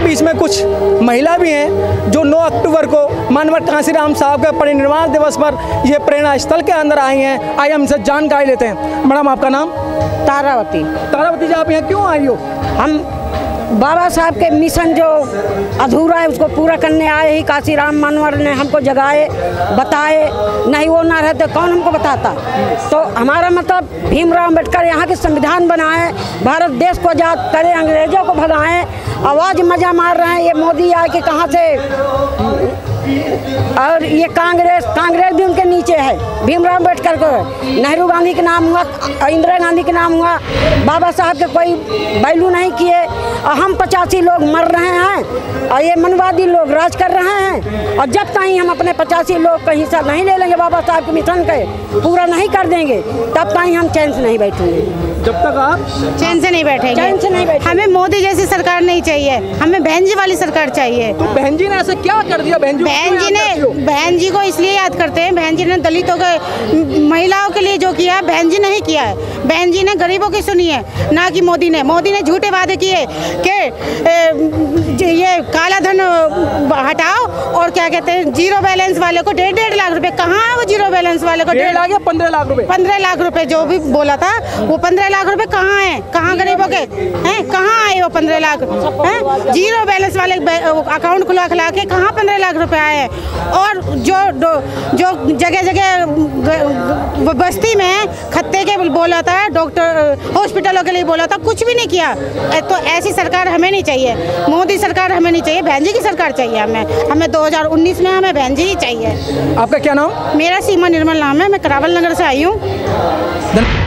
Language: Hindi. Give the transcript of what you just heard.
बीच में कुछ महिला भी हैं जो 9 अक्टूबर को मानवत कांशीराम साहब के परिनिर्वाण दिवस पर ये प्रेरणा स्थल के अंदर आई हैं। आइए हमसे जानकारी लेते हैं। मैडम, आपका नाम? तारावती। तारावती जी, आप यहाँ क्यों आई हो? हम बाबा साहब के मिशन जो अधूरा है उसको पूरा करने आए ही। कांशीराम मनवर ने हमको जगाए, बताए, नहीं वो ना रहते कौन हमको बताता। तो हमारा मतलब भीमराव अम्बेडकर यहाँ के संविधान बनाए, भारत देश को आज़ाद करे, अंग्रेजों को भगाएं। आवाज़ मजा मार रहे हैं ये मोदी आए कि कहाँ से, और ये कांग्रेस भी उनके नीचे है। भीमराव अम्बेडकर को नेहरू गांधी के नाम हुआ, इंदिरा गांधी के नाम हुआ, बाबा साहब के कोई वैल्यू नहीं किए। और हम 85 लोग मर रहे हैं और ये मनवादी लोग राज कर रहे हैं। और जब तक हम अपने 85 लोग का हिस्सा नहीं ले लेंगे, बाबा साहब के मिशन के पूरा नहीं कर देंगे, तब तक हम चैन से नहीं बैठेंगे। जब तक आप चैन से नहीं बैठेंगे, चैन से नहीं बैठेंगे। हमें मोदी जैसी सरकार नहीं चाहिए, हमें बहन जी वाली सरकार चाहिए। तो बहन जी ने ऐसा क्या कर दिया? बहन जी को इसलिए याद करते हैं, बहन जी ने दलितों के, महिलाओं के लिए जो किया बहन जी नहीं किया है। बहन जी ने गरीबों की सुनी है, ना कि मोदी ने झूठे वादे किए कि ये काला धन हटाओ और क्या कहते हैं जीरो बैलेंस वाले को 1.5 लाख रुपए। कहाँ है वो जीरो बैलेंस वाले को 1.5 लाख या 15 लाख रुपए? 15 लाख रुपए जो भी बोला था, वो 15 लाख रुपए कहाँ है? कहाँ गरीबों के हैं? कहाँ आए वो 15 लाख हैं? जीरो बैलेंस वाले अकाउंट खुला के कहाँ 15 लाख रुपए आए हैं? और जो जगह जगह बस्ती में खत्ते के बोला था, डॉक्टर हॉस्पिटलों के लिए बोला था, कुछ भी नहीं किया। तो ऐसी सरकार हमें नहीं चाहिए, मोदी सरकार हमें नहीं चाहिए, बहन जी की सरकार चाहिए हमें 2019 में हमें बहन जी ही चाहिए। आपका क्या नाम? मेरा सीमा निर्मल नाम है, मैं करावल नगर से आई हूँ।